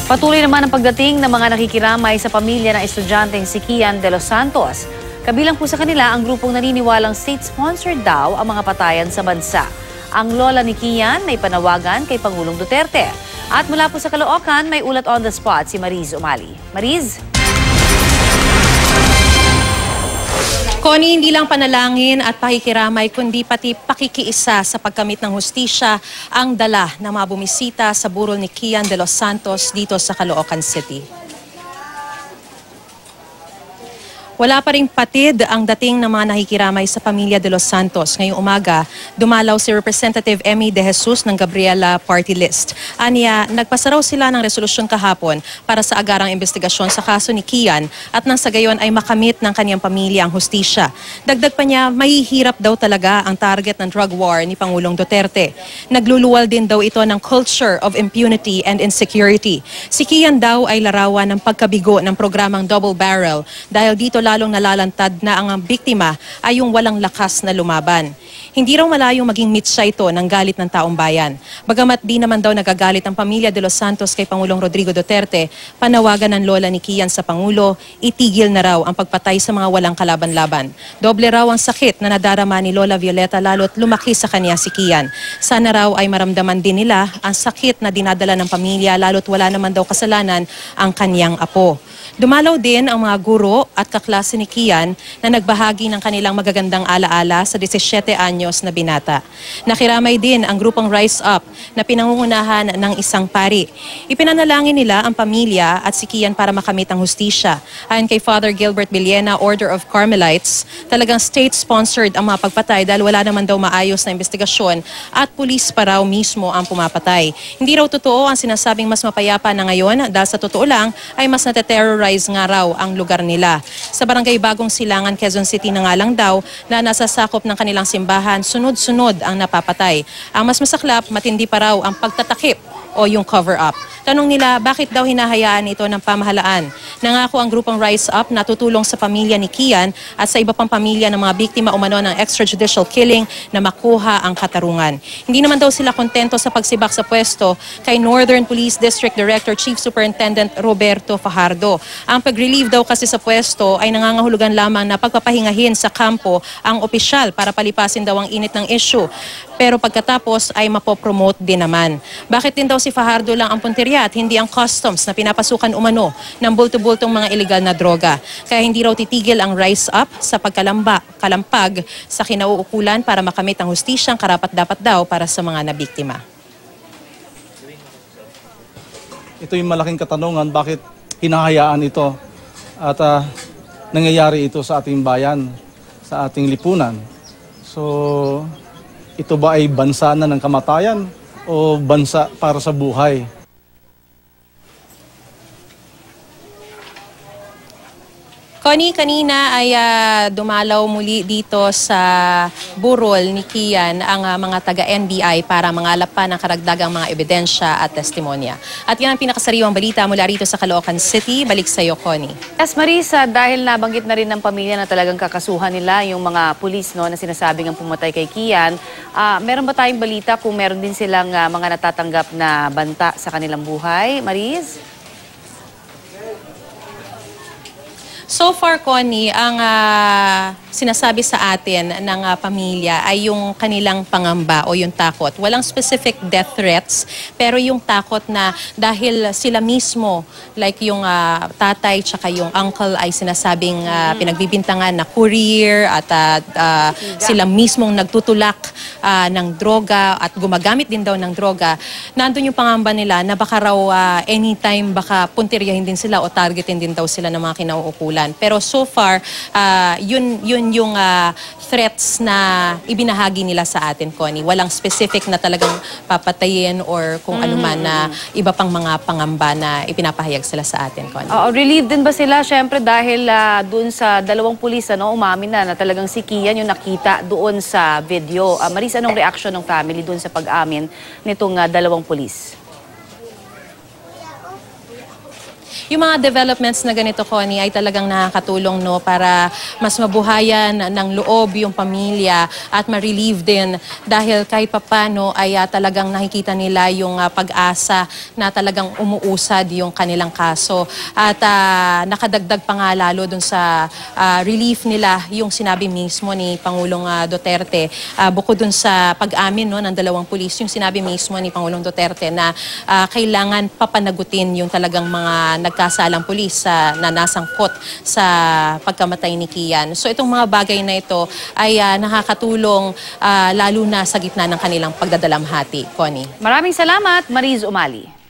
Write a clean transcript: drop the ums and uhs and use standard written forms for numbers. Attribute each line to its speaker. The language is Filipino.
Speaker 1: Patuloy naman ang pagdating ng mga nakikiramay sa pamilya ng estudyanteng si Kian Delos Santos. Kabilang po sa kanila ang grupong naniniwalang state-sponsored daw ang mga patayan sa bansa. Ang lola ni Kian ay panawagan kay Pangulong Duterte. At mula po sa Caloocan, may ulat on the spot si Mariz Umali. Mariz?
Speaker 2: Connie, hindi lang panalangin at pakikiramay kundi pati pakikiisa sa pagkamit ng hustisya ang dala ng mga bumisita sa burol ni Kian Delos Santos dito sa Caloocan City. Wala pa ring patid ang dating ng mga nakikiramay sa pamilya de Los Santos. Ngayong umaga, dumalaw si Representative Emmy De Jesus ng Gabriela Party List. Aniya, nagpasaraw sila ng resolusyon kahapon para sa agarang investigasyon sa kaso ni Kian at nang sa gayon ay makamit ng kanyang pamilya ang hustisya. Dagdag pa niya, mahihirap daw talaga ang target ng drug war ni Pangulong Duterte. Nagluluwal din daw ito ng culture of impunity and insecurity. Si Kian daw ay larawan ng pagkabigo ng programang Double Barrel dahil dito lalong nalalantad na ang biktima ay yung walang lakas na lumaban. Hindi raw malayong maging mitsa ito ng galit ng taong bayan. Bagamat di naman daw nagagalit ang pamilya de Los Santos kay Pangulong Rodrigo Duterte, panawagan ng lola ni Kian sa Pangulo, itigil na raw ang pagpatay sa mga walang kalaban-laban. Doble raw ang sakit na nadarama ni Lola Violeta lalo't lumaki sa kanya si Kian. Sana raw ay maramdaman din nila ang sakit na dinadala ng pamilya lalo't wala naman daw kasalanan ang kanyang apo. Dumalaw din ang mga guro at kaklase ni Kian na nagbahagi ng kanilang magagandang alaala sa 17 anyos na binata. Nakiramay din ang grupong Rise Up na pinangungunahan ng isang pari. Ipinanalangin nila ang pamilya at si Kian para makamit ang hustisya. Ayon kay Father Gilbert Villena, Order of Carmelites, talagang state-sponsored ang mga pagpatay dahil wala naman daw maayos na investigasyon at pulis pa raw mismo ang pumapatay. Hindi raw totoo ang sinasabing mas mapayapa na ngayon dahil sa totoo lang ay mas nateterrorize nga raw ang lugar nila. Sa barangay Bagong Silangan, Quezon City na nga lang daw na nasasakop ng kanilang simbahan, sunod-sunod ang napapatay. Ang mas masaklap, matindi pa raw ang pagtatakip o yung cover-up. Tanong nila, bakit daw hinahayaan ito ng pamahalaan? Nangako ang grupong Rise Up na tutulong sa pamilya ni Kian at sa iba pang pamilya ng mga biktima umano ng extrajudicial killing na makuha ang katarungan. Hindi naman daw sila kontento sa pagsibak sa pwesto kay Northern Police District Director Chief Superintendent Roberto Fajardo. Ang pag-relieve daw kasi sa pwesto ay nangangahulugan lamang na pagpapahingahin sa kampo ang opisyal para palipasin daw ang init ng issue. Pero pagkatapos ay mapopromote din naman. Bakit din daw si Fajardo lang ang punteriya at hindi ang customs na pinapasukan umano ng bulto-bultong mga illegal na droga? Kaya hindi raw titigil ang Rise Up sa kalampag sa kinauukulan para makamit ang hustisyang karapat-dapat daw para sa mga nabiktima.
Speaker 3: Ito yung malaking katanungan, bakit hinahayaan ito at nangyayari ito sa ating bayan, sa ating lipunan. So, ito ba ay bansa na ng kamatayan o bansa para sa buhay?
Speaker 2: Connie, kanina ay dumalaw muli dito sa burol ni Kian ang mga taga-NBI para mangalap pa ng karagdagang mga ebidensya at testimonya. At yan ang pinakasariwang balita mula rito sa Caloocan City. Balik sa iyo, Connie.
Speaker 1: Yes, Marisa, dahil nabanggit na rin ng pamilya na talagang kakasuhan nila yung mga pulis no, na sinasabing ang pumatay kay Kian, meron ba tayong balita kung meron din silang mga natatanggap na banta sa kanilang buhay? Mariz?
Speaker 2: So far, Connie, ang sinasabi sa atin ng pamilya ay yung kanilang pangamba o yung takot. Walang specific death threats, pero yung takot na dahil sila mismo, like yung tatay tsaka yung uncle ay sinasabing pinagbibintangan na courier at sila mismong nagtutulak ng droga at gumagamit din daw ng droga, nandun yung pangamba nila na baka raw anytime baka puntiryahin din sila o targetin din daw sila ng mga kinauukulan. Pero so far, yun yung threats na ibinahagi nila sa atin, Connie. Walang specific na talagang papatayin or kung ano man na iba pang mga pangamba na ipinapahayag sila sa atin, Connie.
Speaker 1: Relieved din ba sila? Siyempre dahil doon sa dalawang pulis, umamin na talagang si Kian yung nakita doon sa video. Marisa, anong reaction ng family doon sa pag-amin nitong dalawang pulis?
Speaker 2: yung mga developments na ganito, Connie, ay talagang nakakatulong, no, para mas mabuhayan ng loob yung pamilya at ma-relieve din dahil kahit papano ay talagang nakikita nila yung pag-asa na talagang umuusad yung kanilang kaso. At nakadagdag pa nga lalo dun sa relief nila yung sinabi mismo ni Pangulong Duterte. Bukod dun sa pag-amin, no, ng dalawang pulis, yung sinabi mismo ni Pangulong Duterte na kailangan papanagutin yung talagang mga nagkasalang pulis na nasangkot sa pagkamatay ni Kian. So itong mga bagay na ito ay nakakatulong lalo na sa gitna ng kanilang pagdadalamhati, Connie.
Speaker 1: Maraming salamat, Mariz Umali.